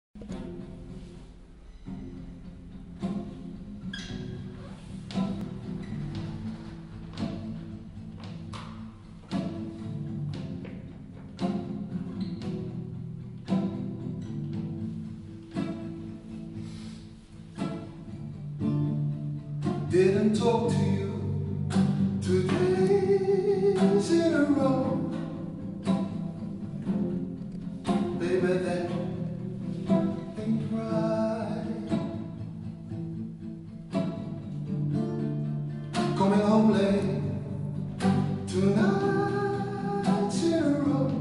Didn't talk to you 2 days in a row, baby, that ain't right. Coming home late 2 nights in a row,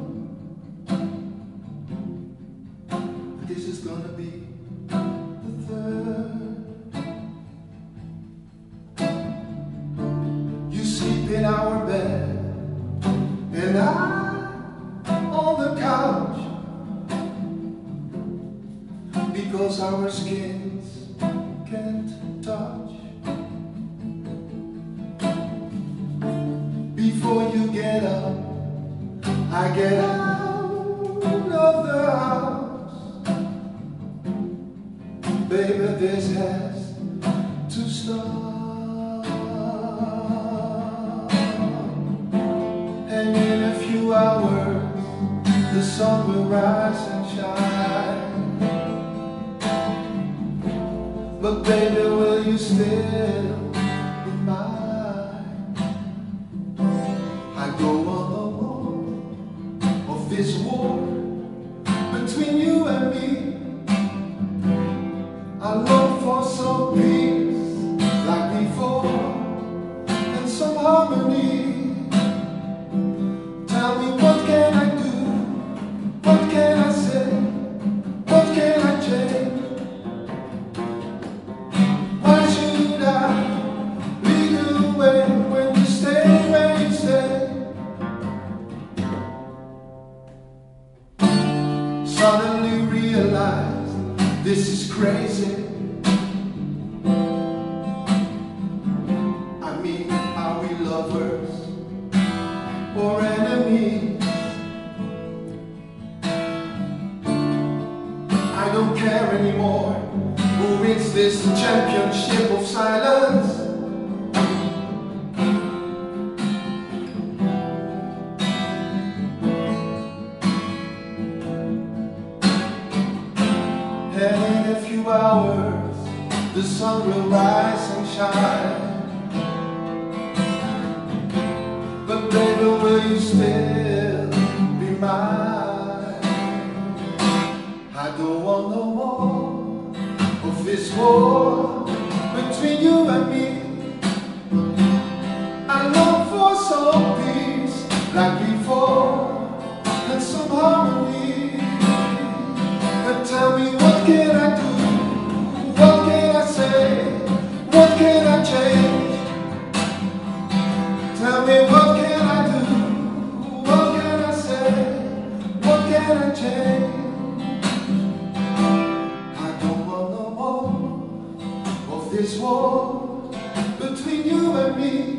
this is gonna be the third. In our bed, and I on the couch, because our skins can't touch. Before you get up, I get out of the house. Baby, this has to stop. And in a few hours, the sun will rise and shine. But baby, will you still be mine? I go on the wall of this war between you and me. I long for some peace like before, and some harmony. Tell me, what can I do? What can I say? What can I change? Why should I lead you away when you stay where you stay? Suddenly realize this is crazy. I mean, are we lovers or enemies? I don't care anymore who wins this championship of silence. And in a few hours, the sun will rise and shine. But baby, will you still be mine? I don't want no more of this war between you and me. I long for some peace like before, and some harmony. And tell me, what can I do? What can I say? What can I change? Tell me, what can I do? What can I say? What can I change? I don't want no more of this war between you and me.